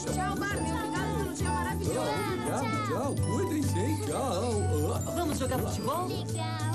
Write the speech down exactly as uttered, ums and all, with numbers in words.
Tchau, Barbie. Obrigado pelo dia maravilhoso. Tchau, obrigado, tchau. Cuidem-se, hein? Tchau. Vamos jogar futebol? Legal.